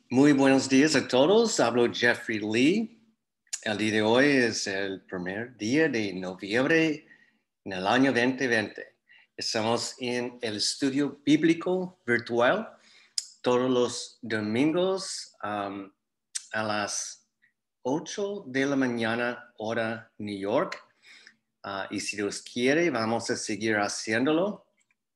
Muy buenos días a todos. Hablo Jeffrey Lee. El día de hoy es el primer día de noviembre en el año 2020. Estamos en el estudio bíblico virtual todos los domingos a las 8 de la mañana, hora New York. Y si Dios quiere, vamos a seguir haciéndolo.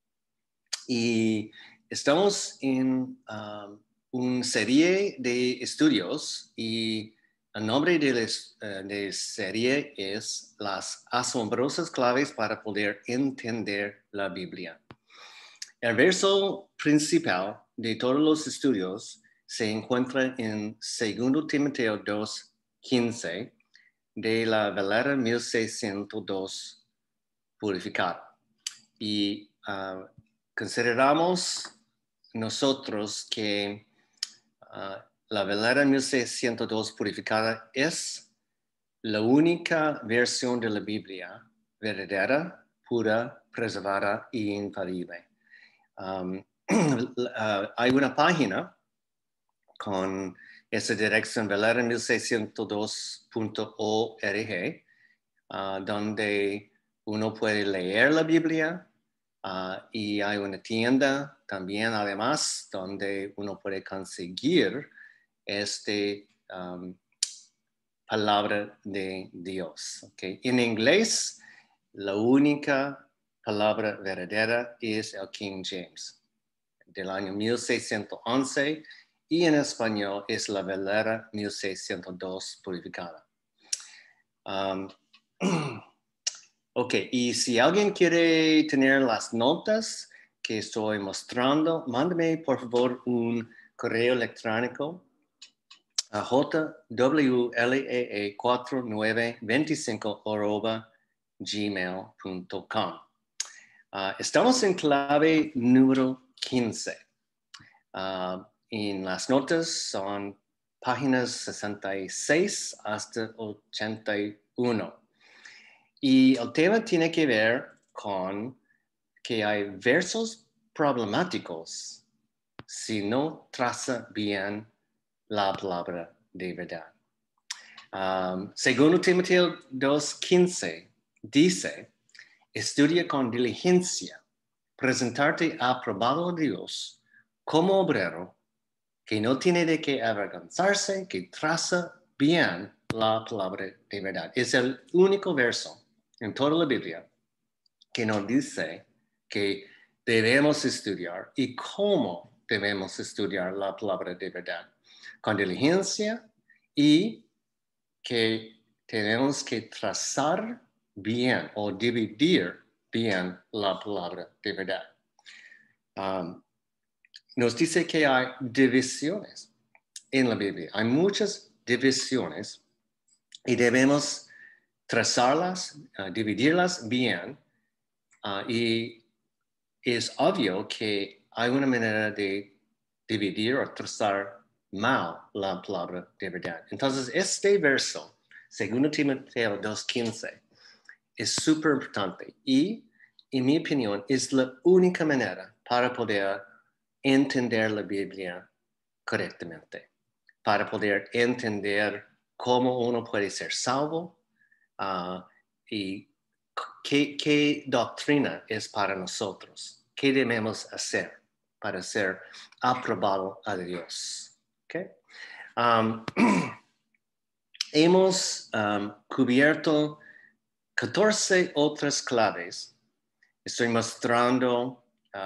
Y estamos en una serie de estudios y el nombre de la serie es Las asombrosas claves para poder entender la Biblia. El verso principal de todos los estudios se encuentra en 2 Timoteo 2:15 de la Valera 1602 purificada. Y consideramos nosotros que la Valera 1602 purificada es la única versión de la Biblia verdadera, pura, preservada y infalible. Hay una página con esa dirección valera1602.org donde uno puede leer la Biblia y hay una tienda también además donde uno puede conseguir palabra de Dios. Okay. En inglés, la única palabra verdadera es el King James del año 1611 y en español es la Valera 1602 purificada. Ok, y si alguien quiere tener las notas que estoy mostrando, mándame por favor un correo electrónico a jwlee4925@gmail.com. Estamos en clave número 15. En las notas son páginas 66 hasta 81. Y el tema tiene que ver con que hay versos problemáticos si no traza bien la palabra de verdad. Segundo Timoteo 2:15 dice, estudia con diligencia, presentarte aprobado a Dios como obrero que no tiene de qué avergonzarse, que traza bien la palabra de verdad. Es el único verso en toda la Biblia que nos dice que debemos estudiar y cómo debemos estudiar la palabra de verdad. Con diligencia y que tenemos que trazar bien o dividir bien la palabra de verdad. Nos dice que hay divisiones en la Biblia. Hay muchas divisiones y debemos trazarlas, dividirlas bien. Y es obvio que hay una manera de dividir o trazar mal la palabra de verdad. Entonces, este verso, 2 Timoteo 2:15, es súper importante y, en mi opinión, es la única manera para poder entender la Biblia correctamente, para poder entender cómo uno puede ser salvo y qué doctrina es para nosotros, qué debemos hacer para ser aprobado a Dios. Okay? Hemos cubierto 14 otras claves. Estoy mostrando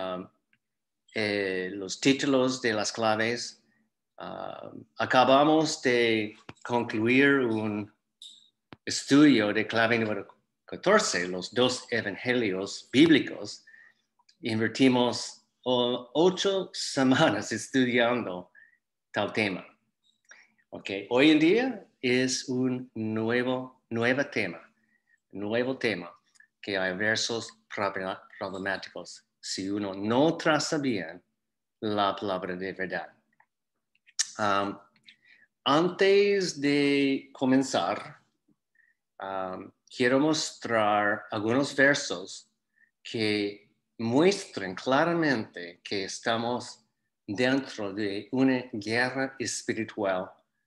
los títulos de las claves. Acabamos de concluir un estudio de clave número 14, los dos evangelios bíblicos. Invertimos 8 semanas estudiando tal tema. Okay. Hoy en día es un nuevo tema que hay versos problemáticos si uno no traza bien la palabra de verdad. Antes de comenzar, quiero mostrar algunos versos que muestran claramente que estamos dentro de una guerra espiritual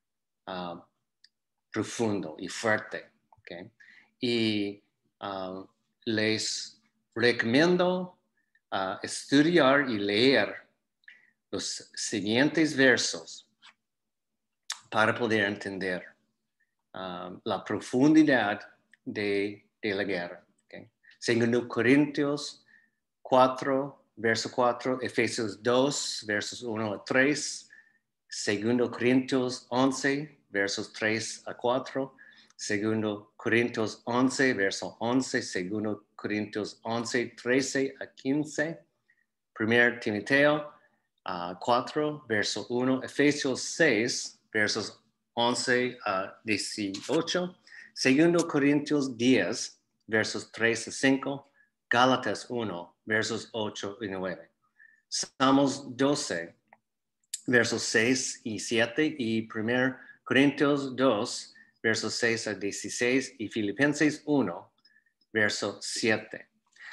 profundo y fuerte. ¿Okay? Y les recomiendo estudiar y leer los siguientes versos para poder entender la profundidad de la guerra. ¿Okay? Segundo Corintios 4, verso 4, Efesios 2, versos 1 a 3, Segundo Corintios 11, versos 3 a 4, Segundo Corintios 11, verso 11, Segundo Corintios 11, 13 a 15, Primer Timoteo 4, verso 1, Efesios 6, versos 11 a 18, Segundo Corintios 10, versos 3 a 5, Gálatas 1, versos 8 y 9, Salmos 12, versos 6 y 7, y 1 Corintios 2, versos 6 a 16, y Filipenses 1, verso 7.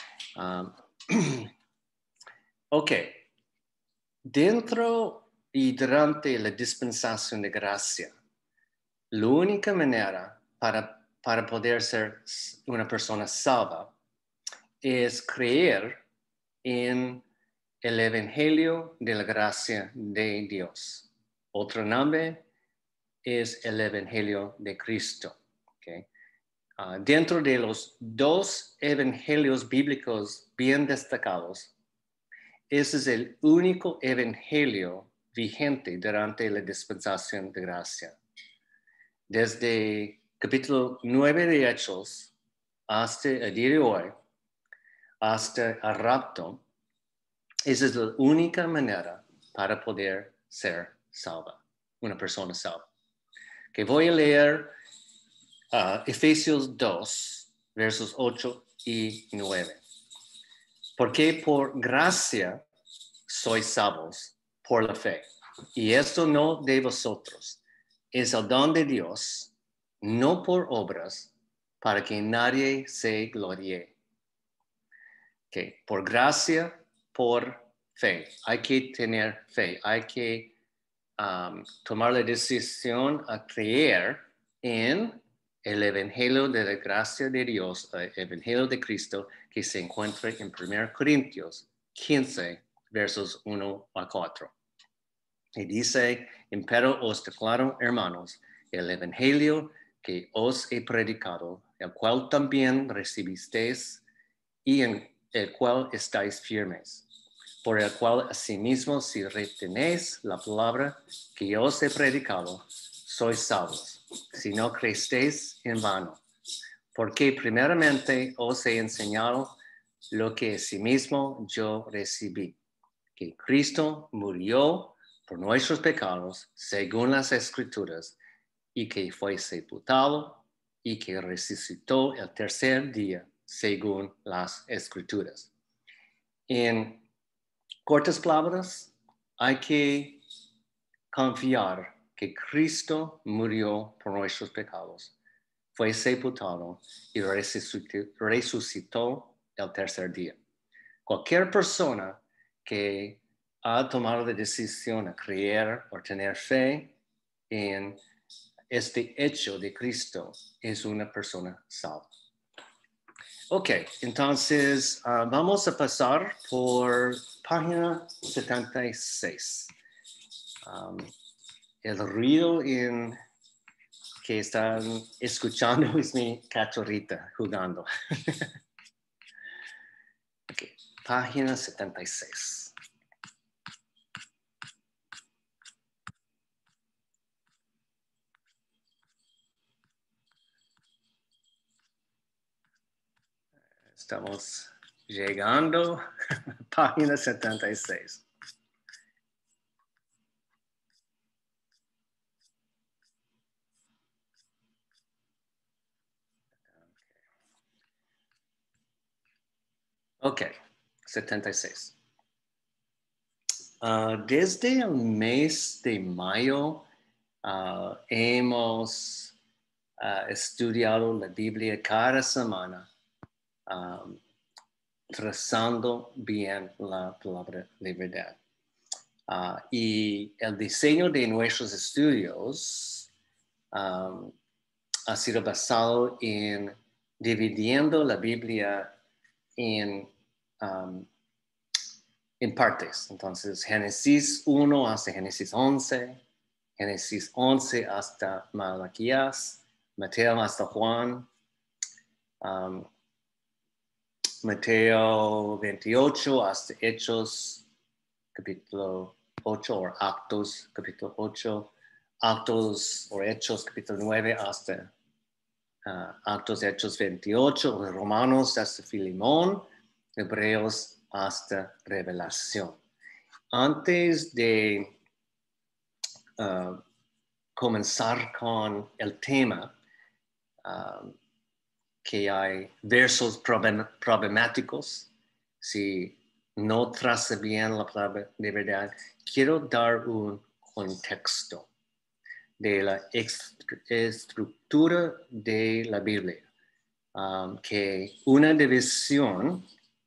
Ok. Dentro y durante la dispensación de gracia, la única manera para poder ser una persona salva es creer en el Evangelio de la gracia de Dios. Otro nombre es el Evangelio de Cristo. ¿Okay? Dentro de los dos evangelios bíblicos bien destacados, ese es el único evangelio vigente durante la dispensación de gracia. Desde capítulo 9 de Hechos hasta el día de hoy, hasta el rapto, esa es la única manera para poder ser salva, una persona salva. Que voy a leer Efesios 2, versos 8 y 9. Porque por gracia sois salvos por la fe. Y esto no de vosotros, es el don de Dios, no por obras, para que nadie se gloríe. Okay. Por gracia, por fe. Hay que tener fe, hay que tomar la decisión a creer en el Evangelio de la gracia de Dios, el Evangelio de Cristo, que se encuentra en 1 Corintios 15, versos 1 a 4. Y dice, empero os declaro, hermanos, el Evangelio que os he predicado, el cual también recibisteis y en el cual estáis firmes, por el cual asimismo si retenéis la palabra que yo os he predicado, sois salvos, si no creéis en vano. Porque primeramente os he enseñado lo que asimismo yo recibí, que Cristo murió por nuestros pecados según las Escrituras, y que fue sepultado y que resucitó el tercer día según las Escrituras. En cortas palabras, hay que confiar que Cristo murió por nuestros pecados, fue sepultado y resucitó el tercer día. Cualquier persona que ha tomado la decisión de creer o tener fe en este hecho de Cristo es una persona salva. Ok, entonces vamos a pasar por página 76. El ruido que están escuchando es mi cachorrita jugando. Okay, página 76. Estamos llegando a página 76. Ok, 76. Desde el mes de mayo hemos estudiado la Biblia cada semana, trazando bien la palabra de verdad. Y el diseño de nuestros estudios ha sido basado en dividiendo la Biblia en partes. Entonces, Génesis 1 hasta Génesis 11, Génesis 11 hasta Malaquías, Mateo hasta Juan, Mateo 28 hasta Hechos, capítulo 8, o Actos, capítulo 8, Actos o Hechos, capítulo 9 hasta Actos, Hechos 28, Romanos hasta Filemón, Hebreos hasta Revelación. Antes de comenzar con el tema, que hay versos problemáticos, si no traza bien la palabra de verdad, quiero dar un contexto de la estructura de la Biblia. Que una división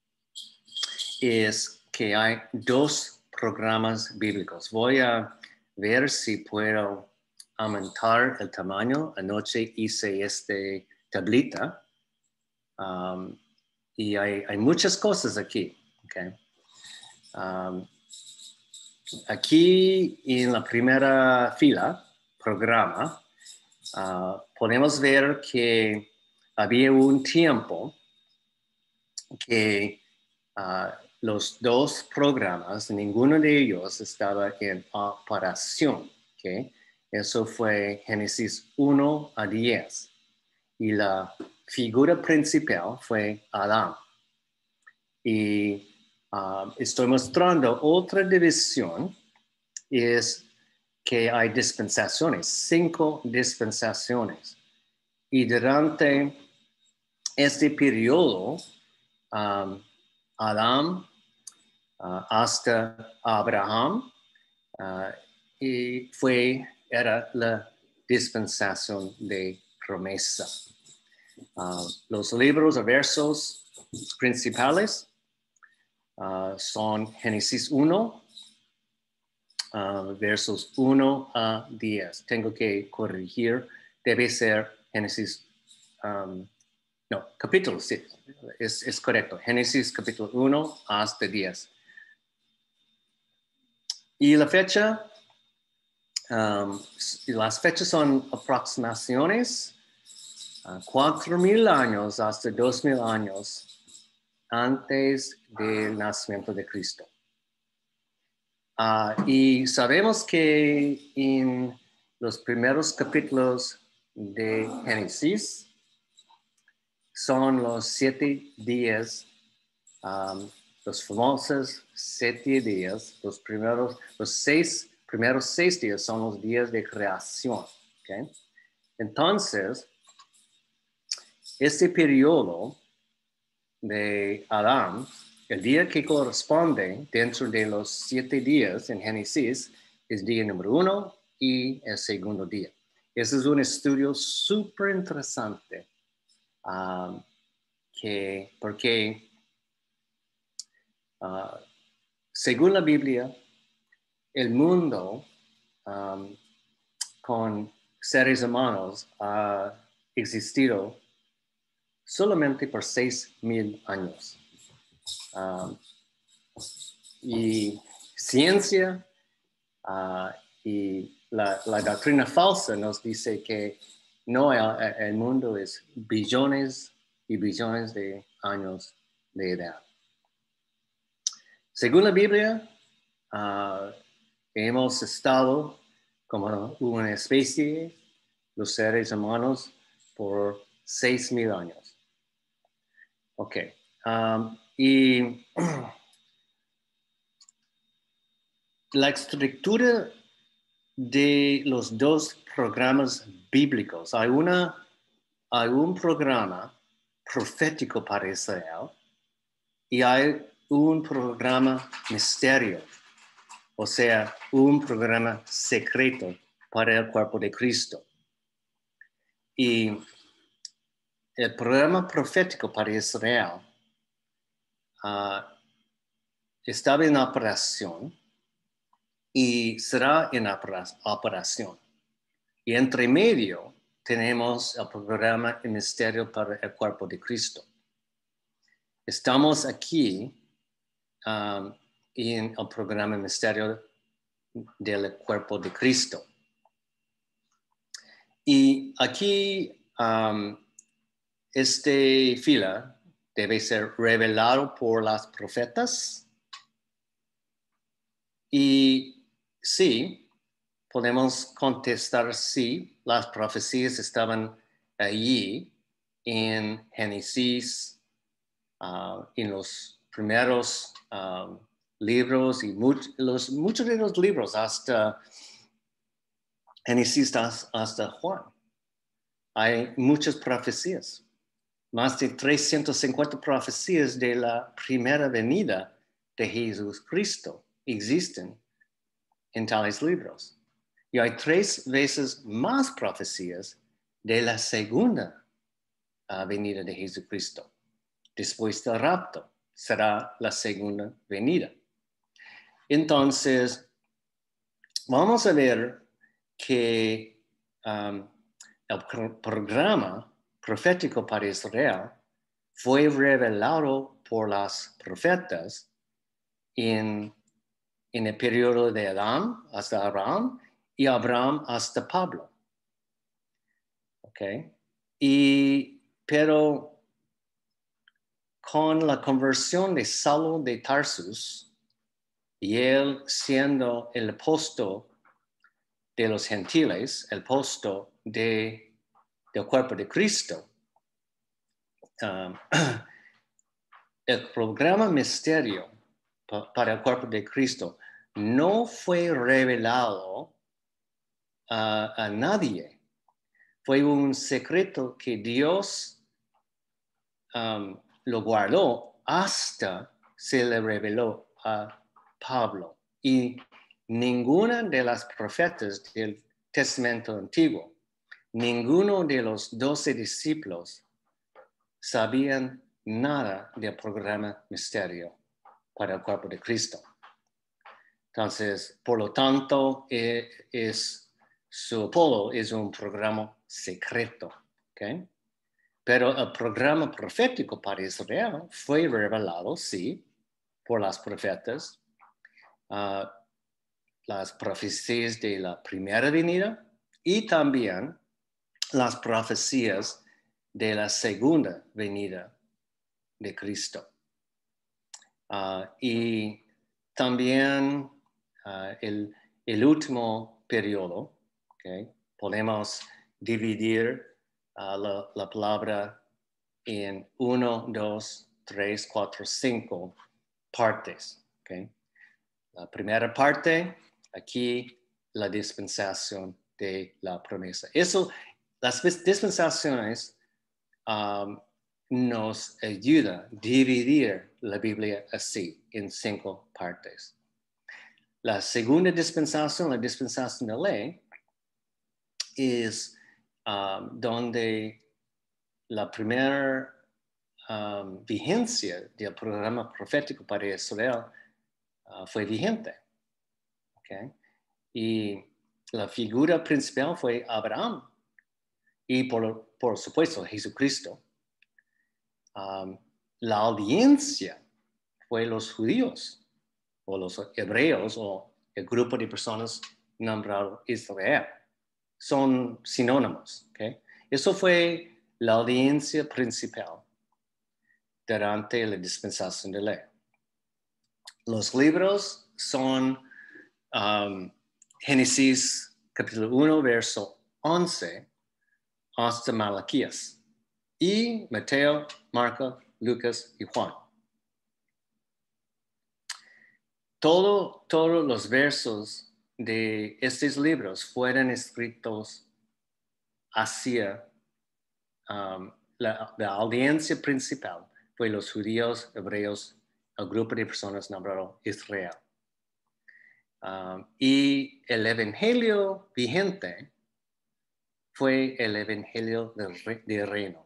es que hay dos programas bíblicos. Voy a ver si puedo aumentar el tamaño. Anoche hice este tablita y hay muchas cosas aquí. Okay. Aquí en la primera fila, programa, podemos ver que había un tiempo que los dos programas, ninguno de ellos estaba en operación. ¿Okay? Eso fue Génesis 1 a 10. Y la figura principal fue Adán. Y estoy mostrando otra división, es que hay dispensaciones, 5 dispensaciones. Y durante este periodo, Adán hasta Abraham, y era la dispensación de promesa. Los libros o versos principales son Génesis 1, versos 1 a 10. Tengo que corregir, debe ser Génesis, no, capítulo, sí, es correcto. Génesis capítulo 1 hasta 10. Y la fecha, las fechas son aproximaciones, 4,000 años hasta 2,000 años antes del nacimiento de Cristo. Y sabemos que en los primeros capítulos de Génesis son los 7 días, los famosos 7 días, los primeros 6 días son los días de creación. ¿Okay? Entonces, este periodo de Adán, el día que corresponde dentro de los 7 días en Génesis, es día número 1 y el segundo día. Ese es un estudio súper interesante, porque según la Biblia, el mundo con seres humanos ha existido solamente por 6,000 años. Y ciencia y la doctrina falsa nos dice que no, el mundo es billones y billones de años de edad. Según la Biblia, hemos estado como una especie, los seres humanos, por 6,000 años. Ok. Y la estructura de los dos programas bíblicos, hay un programa profético para Israel y hay un programa misterio, o sea, un programa secreto para el cuerpo de Cristo. Y el programa profético para Israel estaba en operación y será en operación. Y entre medio tenemos el programa El Ministerio para el Cuerpo de Cristo. Estamos aquí en el programa Ministerio del Cuerpo de Cristo. Y aquí esta fila debe ser revelado por las profetas. Y sí, podemos contestar sí, las profecías estaban allí en Génesis, en los primeros libros y muchos de los libros hasta Génesis hasta Juan. Hay muchas profecías, más de 350 profecías de la primera venida de Jesús Cristo existen en tales libros. Y hay 3 veces más profecías de la segunda venida de Jesucristo. Después del rapto será la segunda venida. Entonces, vamos a ver que el programa profético para Israel fue revelado por las profetas en el periodo de Adán hasta Abraham y Abraham hasta Pablo. ¿Okay? Pero con la conversión de Saulo de Tarsus y él siendo el apóstol de los gentiles, el apóstol del cuerpo de Cristo, el programa misterio para el cuerpo de Cristo no fue revelado a nadie. Fue un secreto que Dios lo guardó hasta se le reveló a Pablo. Y ninguna de las profetas del Testamento Antiguo, ninguno de los 12 discípulos sabían nada del programa misterio para el cuerpo de Cristo. Entonces, por lo tanto, su Apolo es un programa secreto. ¿Okay? Pero el programa profético para Israel fue revelado, sí, por las profetas, las profecías de la primera venida y también las profecías de la segunda venida de Cristo. Y también el último periodo, ¿okay? Podemos dividir la palabra en 1, 2, 3, 4, 5 partes. ¿Okay? La primera parte, aquí la dispensación de la promesa. Las dispensaciones nos ayuda a dividir la Biblia así, en 5 partes. La segunda dispensación, la dispensación de la ley, es donde la primera vigencia del programa profético para Israel fue vigente. ¿Okay? Y la figura principal fue Abraham y por supuesto Jesucristo. La audiencia fue los judíos o los hebreos o el grupo de personas nombrado Israel. Son sinónimos. ¿Okay? Eso fue la audiencia principal durante la dispensación de ley. Los libros son Génesis capítulo 1, verso 11 hasta Malaquías y Mateo, Marcos, Lucas y Juan. Todos los versos de estos libros fueron escritos hacia la audiencia principal, fue los judíos, hebreos, el grupo de personas nombrado Israel. Y el evangelio vigente fue el evangelio del reino.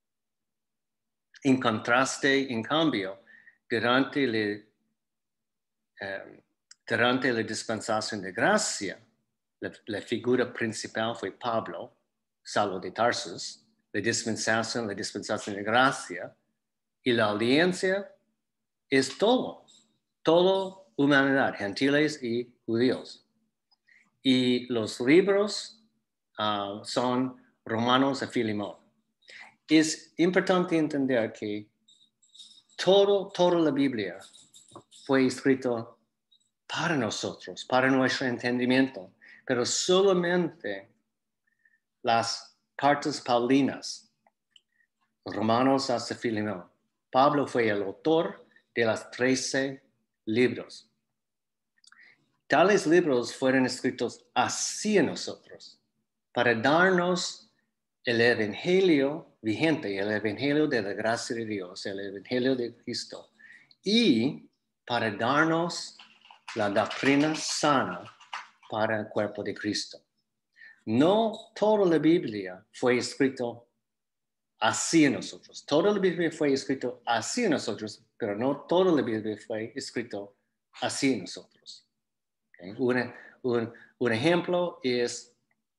En contraste, en cambio, durante durante la dispensación de gracia, la figura principal fue Pablo, Saulo de Tarsus, la dispensación de gracia, y la audiencia es toda humanidad, gentiles y judíos. Y los libros son Romanos y Filemón. Es importante entender que toda la Biblia fue escrito para nosotros, para nuestro entendimiento, pero solamente las cartas paulinas, Romanos hasta Filemón. Pablo fue el autor de las 13 libros. Tales libros fueron escritos hacia nosotros, para darnos el evangelio vigente, el evangelio de la gracia de Dios, el evangelio de Cristo, y para darnos la doctrina sana para el cuerpo de Cristo. No toda la Biblia fue escrito hacia nosotros. Toda la Biblia fue escrito hacia nosotros, pero no toda la Biblia fue escrito hacia nosotros. Okay. Un ejemplo es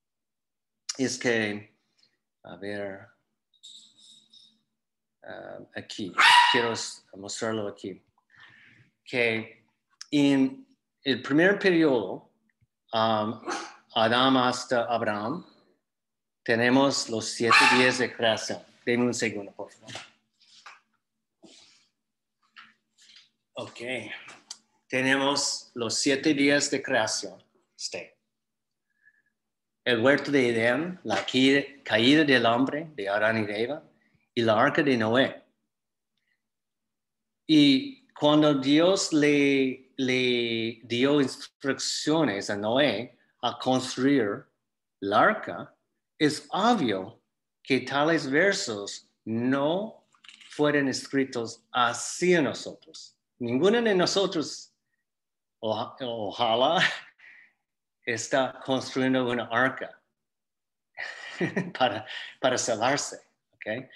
que, a ver, aquí, quiero mostrarlo aquí, que en el primer periodo, Adán hasta Abraham, tenemos los 7 días de creación. Deme un segundo, por favor. Ok. Tenemos los 7 días de creación. El huerto de Edén, la caída del hombre, de Adán y de Eva, y la arca de Noé. Y cuando Dios le dio instrucciones a Noé a construir la arca, es obvio que tales versos no fueron escritos hacia nosotros. Ninguno de nosotros, ojalá, está construyendo una arca para salvarse. ¿Okay?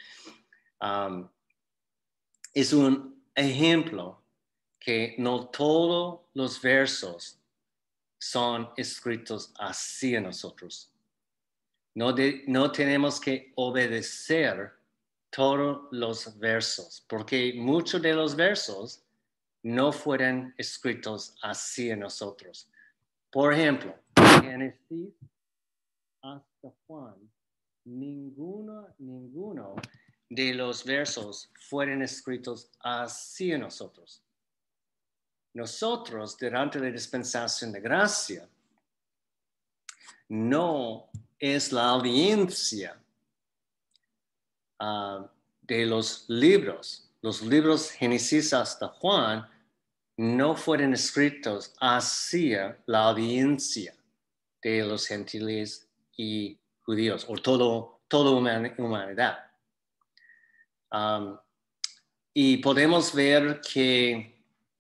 Es un ejemplo que no todos los versos son escritos hacia nosotros. No tenemos que obedecer todos los versos, porque muchos de los versos no fueron escritos hacia nosotros. Por ejemplo, Génesis hasta Juan, ninguno de los versos fueron escritos hacia nosotros. Nosotros, durante la dispensación de gracia, no es la audiencia de los libros. Los libros Génesis hasta Juan no fueron escritos hacia la audiencia de los gentiles y judíos, o toda humanidad. Y podemos ver que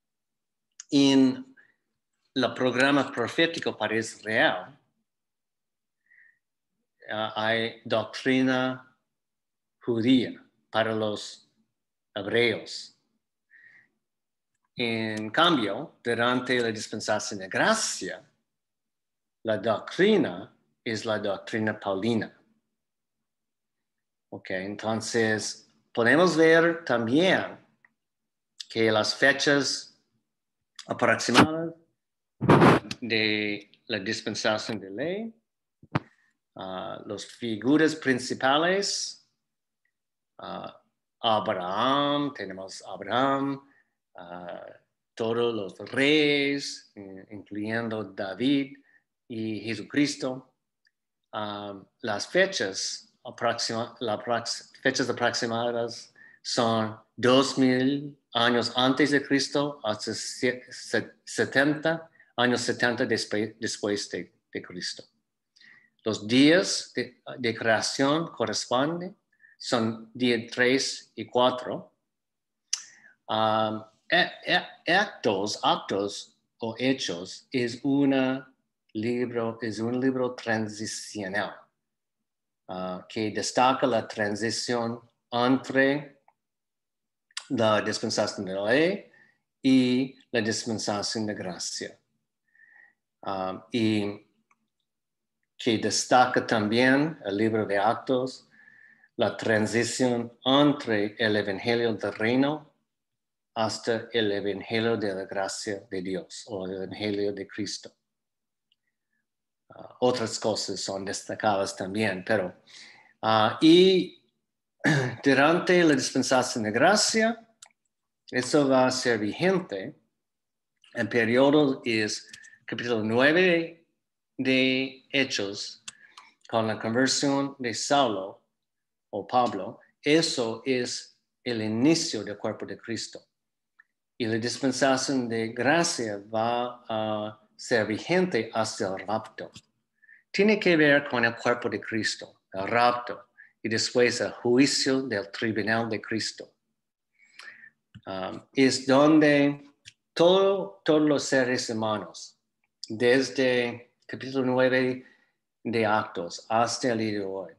en el programa profético para Israel hay doctrina judía para los hebreos. En cambio, durante la dispensación de gracia, la doctrina es la doctrina paulina. Ok, entonces podemos ver también que las fechas aproximadas de la dispensación de ley, las figuras principales, tenemos Abraham, todos los reyes, incluyendo David y Jesucristo. Las fechas aproximadas son 2000 años antes de Cristo hasta 70 años 70 después de Cristo. Los días de creación corresponden, son días 3 y 4. Actos o hechos es un libro transicional que destaca la transición entre la dispensación de la ley y la dispensación de gracia. y que destaca también el libro de Actos, la transición entre el Evangelio del Reino hasta el Evangelio de la gracia de Dios o el Evangelio de Cristo. Otras cosas son destacadas también, pero y durante la dispensación de gracia, eso va a ser vigente. El periodo es capítulo 9 de Hechos, con la conversión de Saulo o Pablo. Eso es el inicio del cuerpo de Cristo. Y la dispensación de gracia va a ser vigente hasta el rapto. Tiene que ver con el cuerpo de Cristo, el rapto, y después el juicio del tribunal de Cristo. Es donde todos los seres humanos, desde capítulo 9 de Actos hasta el día de hoy,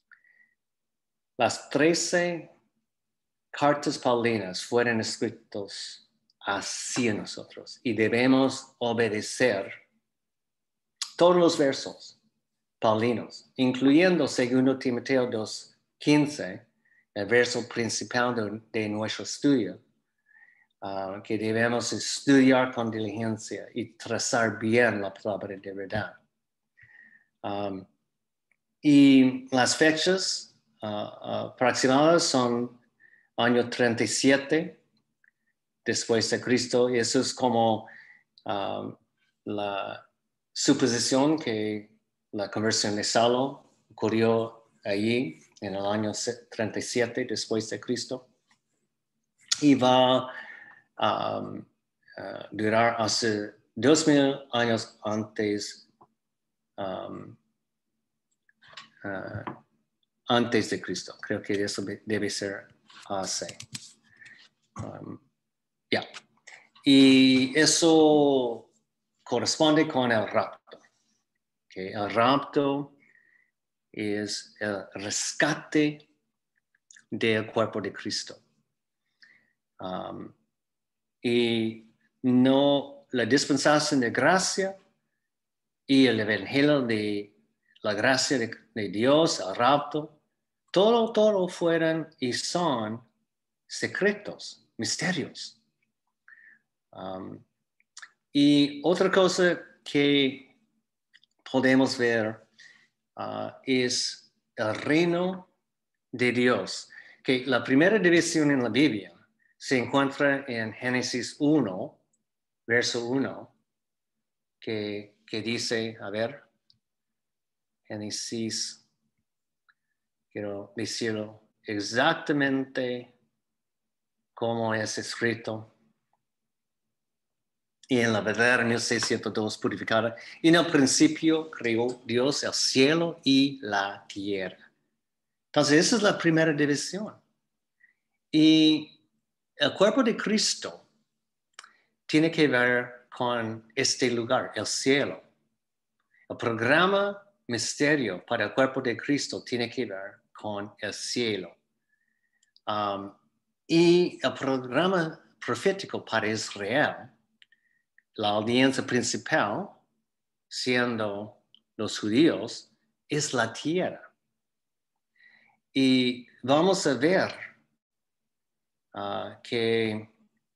las 13 cartas paulinas fueron escritas hacia nosotros y debemos obedecer todos los versos paulinos, incluyendo 2 Timoteo 2:15, el verso principal de nuestro estudio, que debemos estudiar con diligencia y trazar bien la palabra de verdad. Y las fechas aproximadas son año 37 después de Cristo, y eso es como la suposición que la conversión de Saulo ocurrió allí en el año 37 después de Cristo, y va a durar hasta 2000 años antes antes de Cristo. Creo que eso debe ser así. Y eso corresponde con el rapto. Okay. El rapto es el rescate del cuerpo de Cristo. Y no la dispensación de gracia y el evangelio de la gracia de Dios, el rapto, todo fueron y son secretos, misterios. Y otra cosa que podemos ver es el reino de Dios, que la primera división en la Biblia se encuentra en Génesis 1, verso 1, que dice, a ver, Génesis, quiero decirlo exactamente como es escrito. Y en la verdad, en 1602 purificada. Y en el principio creó Dios el cielo y la tierra. Entonces, esa es la primera división. Y el cuerpo de Cristo tiene que ver con este lugar, el cielo. El programa misterio para el cuerpo de Cristo tiene que ver con el cielo. Y el programa profético para Israel, la audiencia principal, siendo los judíos, es la tierra. Y vamos a ver que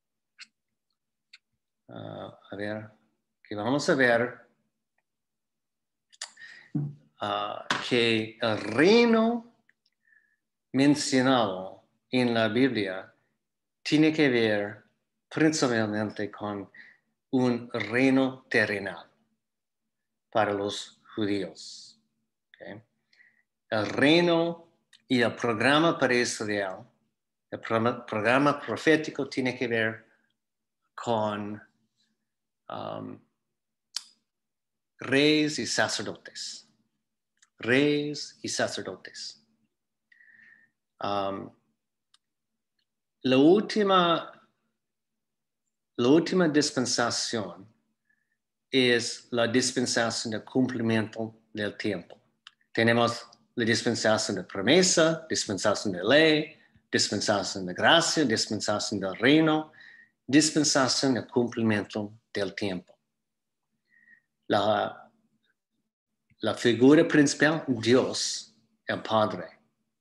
que el reino mencionado en la Biblia tiene que ver principalmente con un reino terrenal para los judíos. Okay. El reino y el programa para Israel, el programa profético tiene que ver con reyes y sacerdotes. Reyes y sacerdotes. La última dispensación es la dispensación de cumplimiento del tiempo. Tenemos la dispensación de promesa, dispensación de ley, dispensación de gracia, dispensación del reino, dispensación de cumplimiento del tiempo. la figura principal, Dios, el Padre.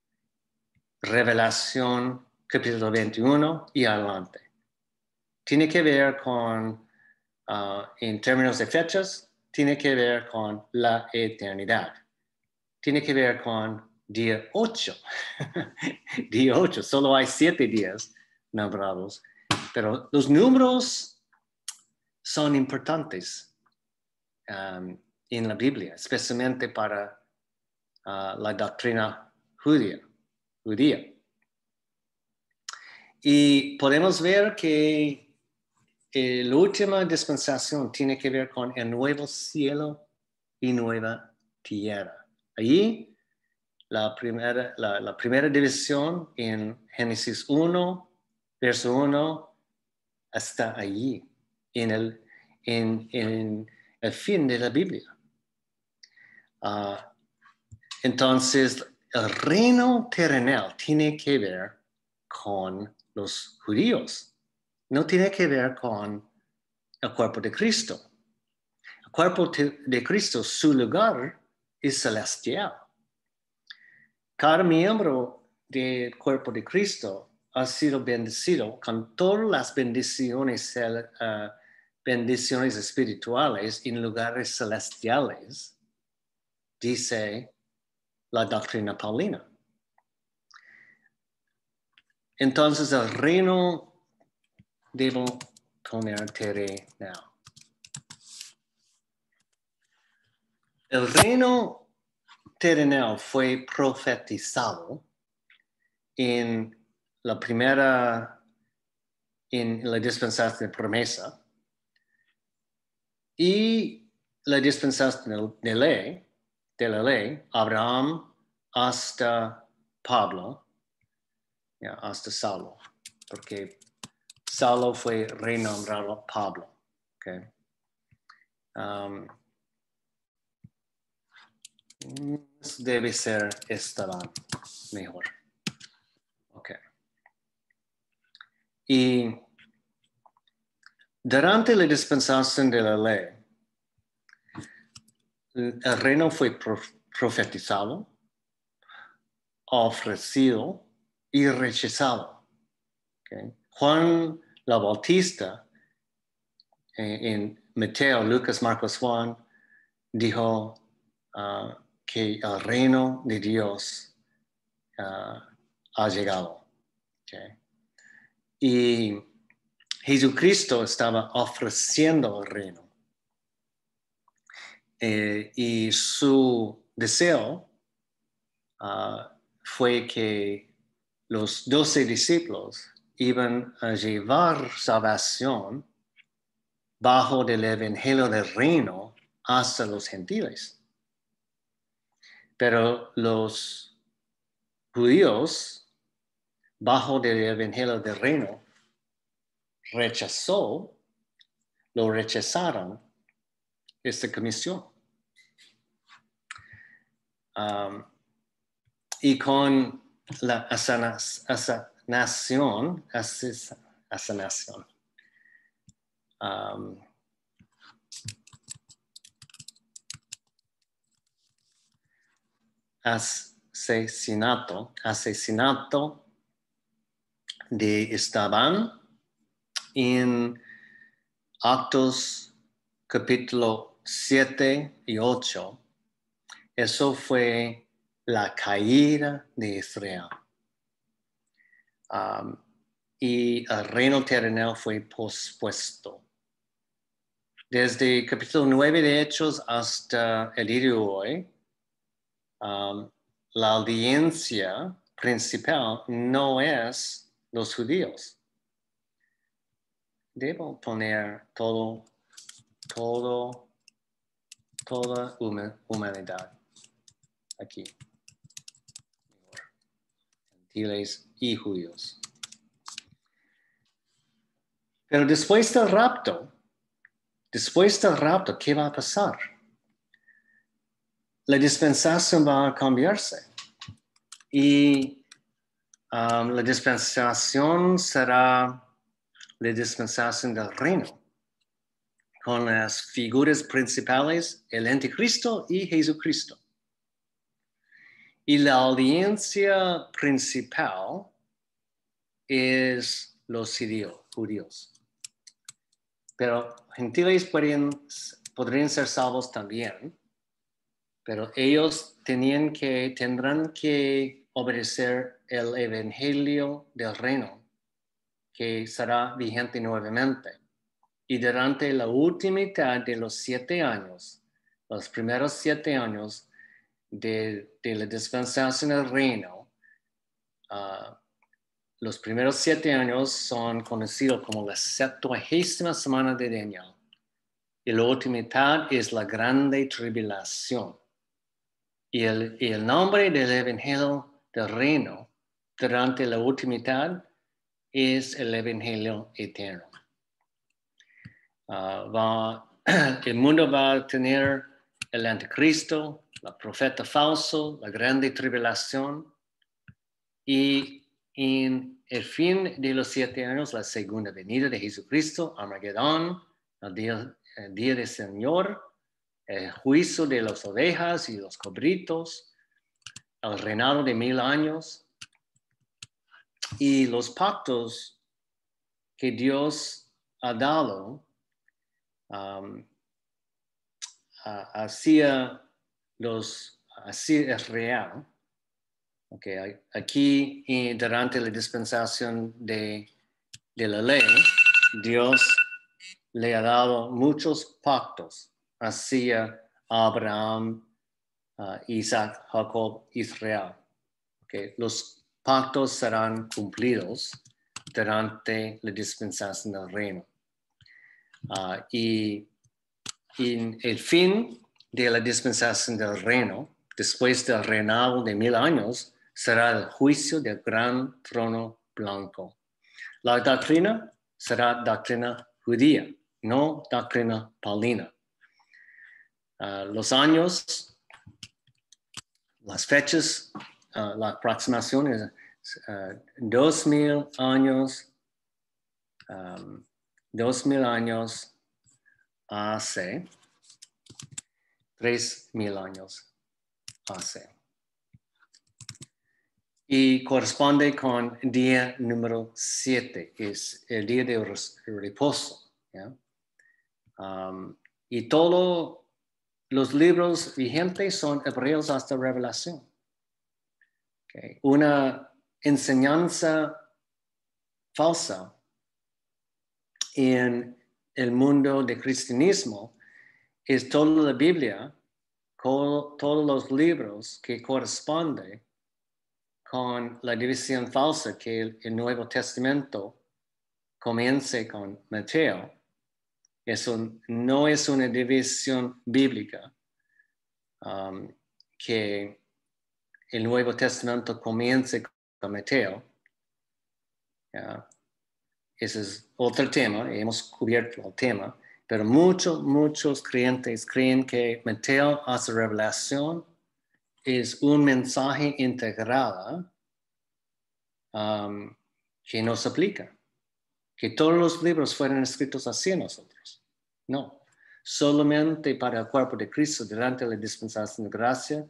Revelación capítulo 21 y adelante. Tiene que ver con, en términos de fechas, tiene que ver con la eternidad. Tiene que ver con día 8. Día 8, solo hay 7 días nombrados. Pero los números son importantes en la Biblia, especialmente para la doctrina judía. Y podemos ver que la última dispensación tiene que ver con el nuevo cielo y nueva tierra. Allí, la primera división en Génesis 1, verso 1, está allí, en el fin de la Biblia. Entonces, el reino terrenal tiene que ver con los judíos. No tiene que ver con el cuerpo de Cristo. El cuerpo de Cristo, su lugar es celestial. Cada miembro del cuerpo de Cristo ha sido bendecido con todas las bendiciones espirituales en lugares celestiales, dice la doctrina paulina. Entonces el reino debo poner terrenal. El reino terrenal fue profetizado en la dispensación de promesa y la dispensación de la ley, Abraham hasta Pablo, hasta Saulo, porque Saulo fue renombrado Pablo. Okay. Debe ser Esteban mejor. Okay. Y durante la dispensación de la ley, el reino fue profetizado, ofrecido y rechazado. Okay. Juan la Bautista, en Mateo, Lucas, Marcos, Juan, dijo que el reino de Dios ha llegado. Okay. Y Jesucristo estaba ofreciendo el reino. Y su deseo fue que los 12 discípulos iban a llevar salvación bajo del evangelio del reino hasta los gentiles. Pero los judíos, bajo del evangelio del reino, rechazaron esta comisión. Y con la asesinación, asesinato de Esteban en Actos capítulo 7 y 8. Eso fue la caída de Israel. Y el reino terrenal fue pospuesto. Desde capítulo 9 de Hechos hasta el día de hoy, la audiencia principal no es los judíos. Debo poner toda humanidad aquí. Gentiles y judíos. Pero después del rapto, ¿qué va a pasar? La dispensación va a cambiarse. Y la dispensación será la dispensación del reino. con las figuras principales, el anticristo y Jesucristo. Y la audiencia principal es los judíos. Pero gentiles podrían ser salvos también, pero ellos tendrán que obedecer el evangelio del reino, que será vigente nuevamente. Y durante la última mitad de los 7 años, los primeros 7 años de la dispensación del reino, los primeros 7 años son conocidos como la 70ª semana de Daniel. Y la última mitad es la grande tribulación. Y el nombre del evangelio del reino durante la última mitad es el evangelio eterno. El mundo va a tener el anticristo, el profeta falso, la grande tribulación, y en el fin de los 7 años, la segunda venida de Jesucristo, Armagedón, el día del Señor, el juicio de las ovejas y los cabritos, el reinado de 1000 años, y los pactos que Dios ha dado hacia Israel. Okay, aquí durante la dispensación de la ley, Dios le ha dado muchos pactos hacia Abraham, Isaac, Jacob, Israel. Okay, los pactos serán cumplidos durante la dispensación del reino. Y en el fin de la dispensación del reino, después del reinado de 1000 años, será el juicio del gran trono blanco. La doctrina será doctrina judía, no doctrina paulina. Los años, las fechas, la aproximación es 2000 años, 2000 años hace 3000 años hace. Y corresponde con día número 7, que es el día de reposo. ¿Ya? Y todos los libros vigentes son hebreos hasta Revelación. Okay. Una enseñanza falsa en el mundo del cristianismo es toda la Biblia, con todos los libros que corresponden con la división falsa que el Nuevo Testamento comienza con Mateo. No es una división bíblica que el Nuevo Testamento comienza con Mateo. Ese es otro tema, hemos cubierto el tema, pero muchos creyentes creen que Mateo hace revelación es un mensaje integral que nos aplica, que todos los libros fueron escritos así a nosotros. No, solamente para el cuerpo de Cristo durante la dispensación de gracia,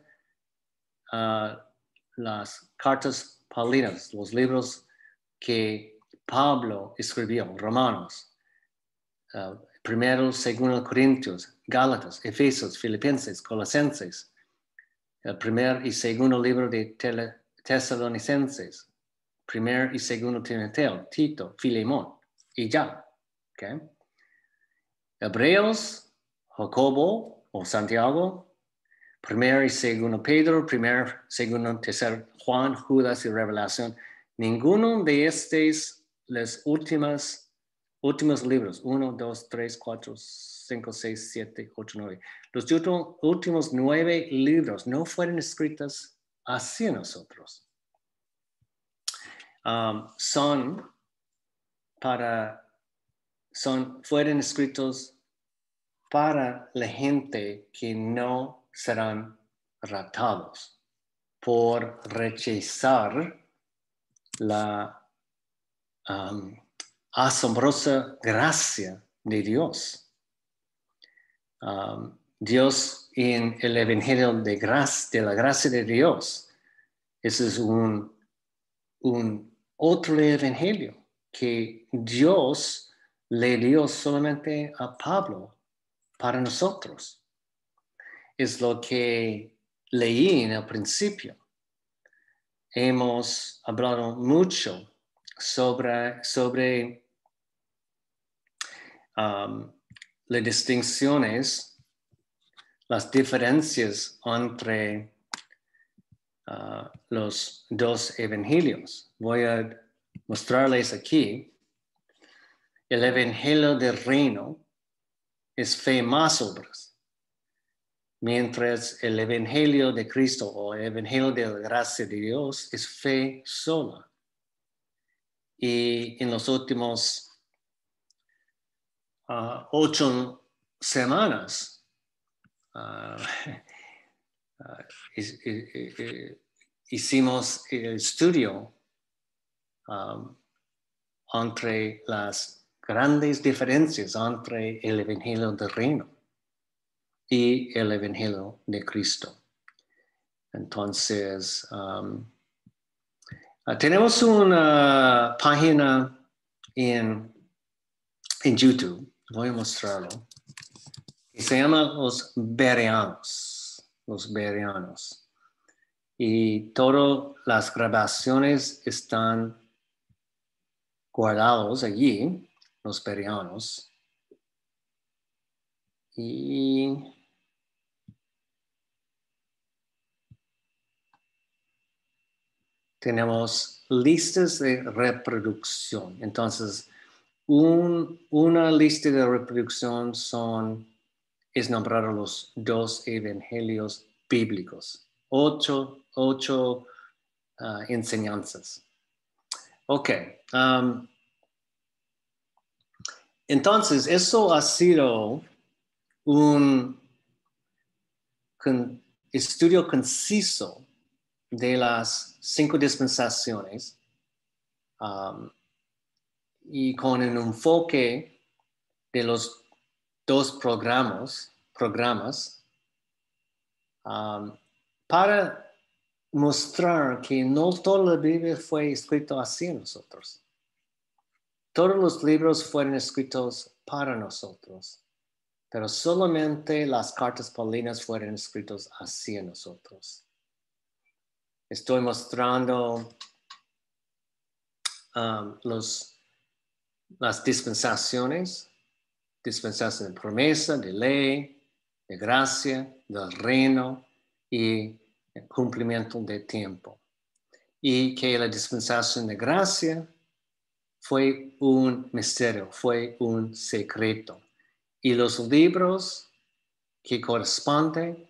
las cartas paulinas, los libros que Pablo escribió, Romanos, primero, segundo Corintios, Gálatas, Efesios, Filipenses, Colosenses, el primer y segundo libro de Tesalonicenses, primer y segundo Timoteo, Tito, Filemón, y ya. Okay. Hebreos, Jacobo o Santiago, primer y segundo Pedro, primer, segundo, tercer Juan, Judas y Revelación. Ninguno de estos, los últimos libros, 1, 2, 3, 4, 5, 6, 7, 8, 9. Los últimos 9 libros no fueron escritos así a nosotros. Fueron escritos para la gente que no serán raptados por rechazar la asombrosa gracia de Dios. Dios en el Evangelio de la gracia de Dios. Ese es un otro Evangelio que Dios le dio solamente a Pablo para nosotros. Es lo que leí en el principio. Hemos hablado mucho sobre las distinciones, las diferencias entre los dos evangelios. Voy a mostrarles aquí. El evangelio del reino es fe más obras, mientras el evangelio de Cristo o el evangelio de la gracia de Dios es fe sola. Y en los últimos 8 semanas hicimos el estudio entre las grandes diferencias entre el evangelio del reino y el evangelio de Cristo. Entonces, tenemos una página en YouTube, voy a mostrarlo, que se llama Los Bereanos. Y todas las grabaciones están guardados allí, los Bereanos. Y tenemos listas de reproducción. Entonces, una lista de reproducción es nombrar los 2 evangelios bíblicos. 8 enseñanzas. Ok. Entonces, eso ha sido un estudio conciso de las 5 dispensaciones y con un enfoque de los 2 programas para mostrar que no toda la Biblia fue escrita hacia nosotros. Todos los libros fueron escritos para nosotros, pero solamente las cartas paulinas fueron escritas hacia nosotros. Estoy mostrando las dispensaciones de promesa, de ley, de gracia, del reino y el cumplimiento de tiempo. Y que la dispensación de gracia fue un misterio, fue un secreto. Y los libros que corresponden,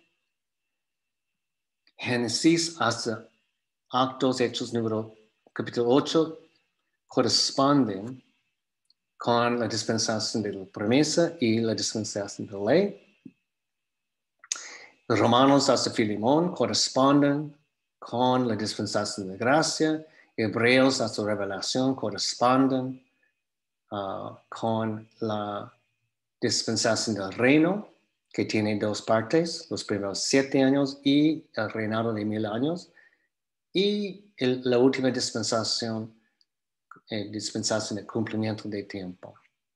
Génesis hasta Actos, Hechos, capítulo 8, corresponden con la dispensación de la promesa y la dispensación de la ley. Los Romanos hasta Filemón corresponden con la dispensación de gracia. Hebreos hasta Revelación corresponden con la dispensación del reino, que tiene 2 partes, los primeros 7 años y el reinado de 1000 años. Y la última dispensación de cumplimiento de tiempo.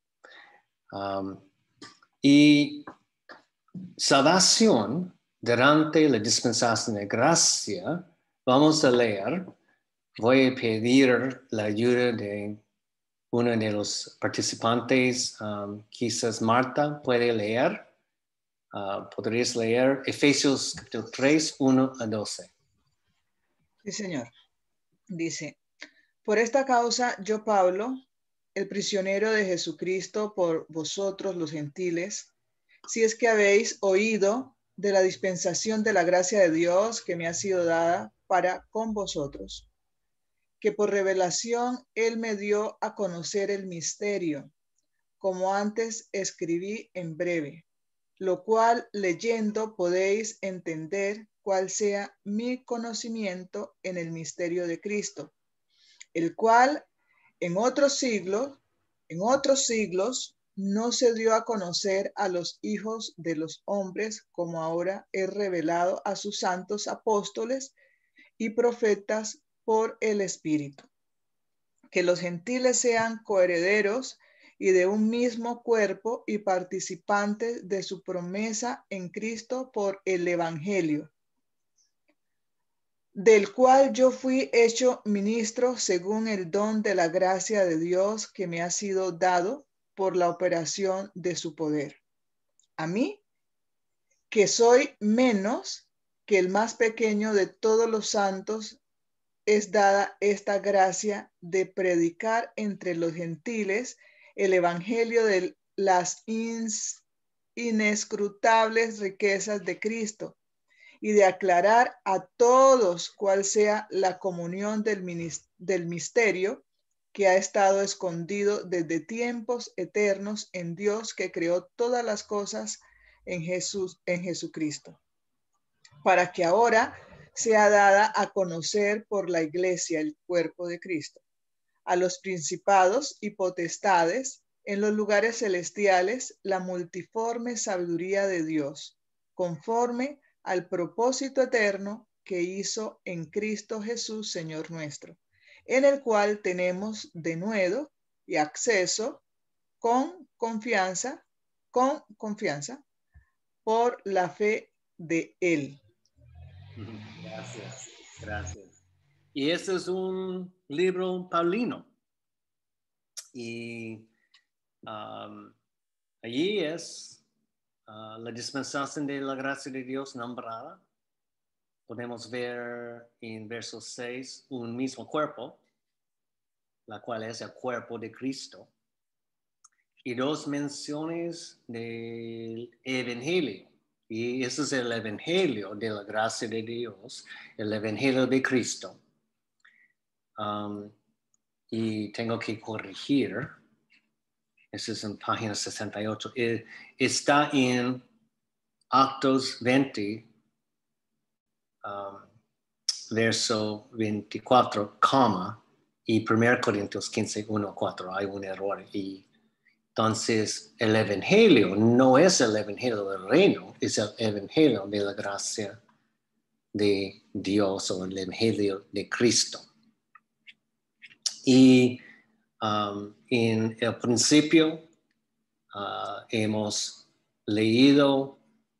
Y salvación durante la dispensación de gracia, vamos a leer, voy a pedir la ayuda de uno de los participantes, quizás Marta puede leer, podrías leer Efesios capítulo 3, 1 a 12. Sí, Señor. Dice: por esta causa yo, Pablo, el prisionero de Jesucristo por vosotros los gentiles, si es que habéis oído de la dispensación de la gracia de Dios que me ha sido dada para con vosotros, que por revelación Él me dio a conocer el misterio, como antes escribí en breve, lo cual leyendo podéis entender cuál sea mi conocimiento en el misterio de Cristo, el cual en otros siglos no se dio a conocer a los hijos de los hombres, como ahora es revelado a sus santos apóstoles y profetas por el Espíritu. Que los gentiles sean coherederos y de un mismo cuerpo y participantes de su promesa en Cristo por el Evangelio, del cual yo fui hecho ministro según el don de la gracia de Dios que me ha sido dado por la operación de su poder. A mí, que soy menos que el más pequeño de todos los santos, es dada esta gracia de predicar entre los gentiles el evangelio de las inescrutables riquezas de Cristo y de aclarar a todos cuál sea la comunión del misterio que ha estado escondido desde tiempos eternos en Dios que creó todas las cosas en Jesucristo, para que ahora sea dada a conocer por la iglesia, el cuerpo de Cristo, a los principados y potestades en los lugares celestiales, la multiforme sabiduría de Dios, conforme al propósito eterno que hizo en Cristo Jesús, Señor nuestro, en el cual tenemos denuedo y acceso con confianza por la fe de Él. Gracias, gracias. Y este es un libro paulino. Y allí es la dispensación de la gracia de Dios nombrada. Podemos ver en verso 6 un mismo cuerpo, la cual es el cuerpo de Cristo. Y dos menciones del Evangelio. Y ese es el Evangelio de la gracia de Dios, el Evangelio de Cristo. Y tengo que corregir, eso es en página 68, está en Actos 20, verso 24, coma, y 1 Corintios 15, 1, 4, hay un error. Y entonces el Evangelio no es el Evangelio del reino, es el Evangelio de la gracia de Dios o el Evangelio de Cristo. Y en el principio hemos leído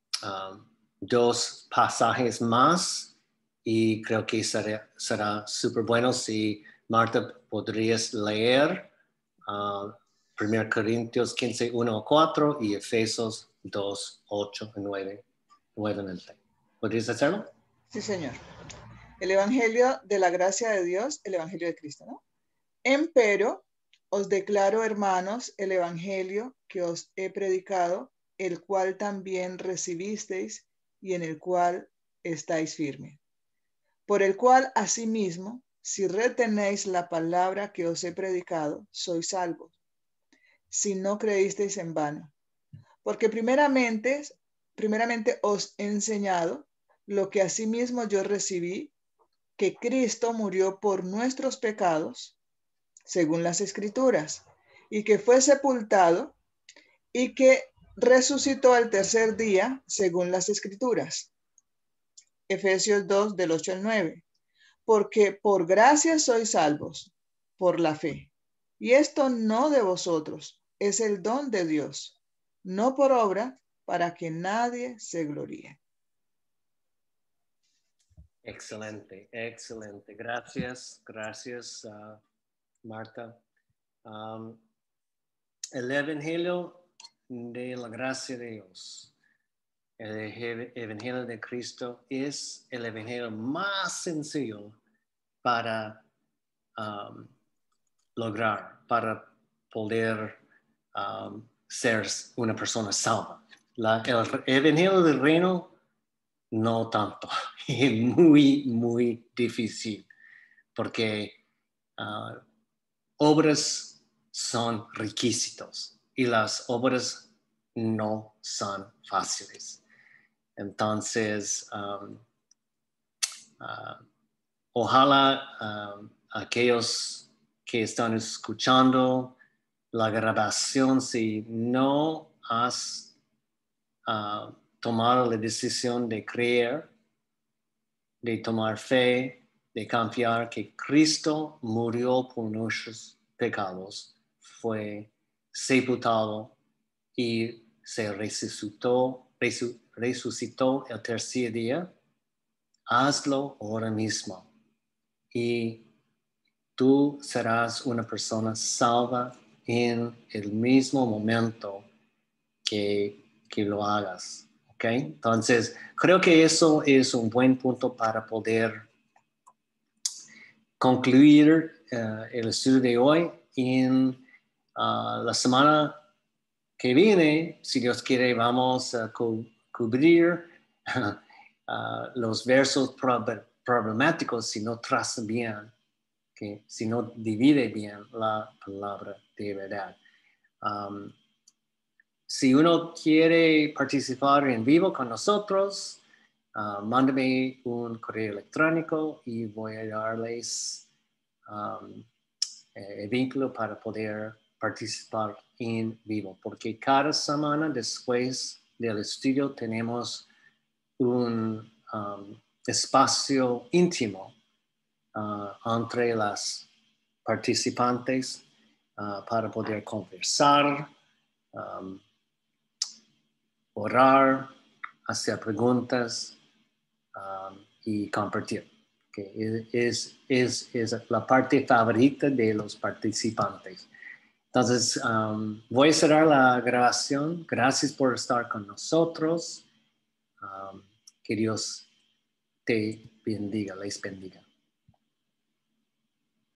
dos pasajes más y creo que será súper bueno si Marta podrías leer 1 Corintios 15, 1 a 4 y Efesios 2, 8 y 9 nuevamente. ¿Podrías hacerlo? Sí, Señor. El Evangelio de la gracia de Dios, el Evangelio de Cristo, ¿no? Empero, os declaro, hermanos, el Evangelio que os he predicado, el cual también recibisteis y en el cual estáis firmes. Por el cual, asimismo, si retenéis la palabra que os he predicado, sois salvos, si no creísteis en vano. Porque primeramente os he enseñado lo que asimismo yo recibí, que Cristo murió por nuestros pecados, según las Escrituras, y que fue sepultado y que resucitó al tercer día, según las Escrituras. Efesios 2, del 8 al 9. Porque por gracia sois salvos, por la fe. Y esto no de vosotros, es el don de Dios, no por obra, para que nadie se gloríe. Excelente, excelente. Gracias, Marta. El Evangelio de la gracia de Dios, el Evangelio de Cristo es el Evangelio más sencillo para lograr, para poder ser una persona salva. El Evangelio del Reino no tanto, muy, muy difícil, porque obras son requisitos y las obras no son fáciles. Entonces, ojalá aquellos que están escuchando la grabación si no has tomado la decisión de creer, de tomar fe, de confiar que Cristo murió por nuestros pecados, fue sepultado y se resucitó el tercer día. Hazlo ahora mismo y tú serás una persona salva en el mismo momento que lo hagas. ¿Ok? Entonces, creo que eso es un buen punto para poder concluir el estudio de hoy. En la semana que viene, si Dios quiere, vamos a cubrir los versos problemáticos si no trazan bien, si no divide bien la palabra de verdad. Si uno quiere participar en vivo con nosotros, mándame un correo electrónico y voy a darles el vínculo para poder participar en vivo, porque cada semana después del estudio tenemos un espacio íntimo entre las participantes para poder conversar, orar, hacer preguntas y compartir. Que es la parte favorita de los participantes. Entonces, voy a cerrar la grabación. Gracias por estar con nosotros. Que Dios te bendiga, les bendiga.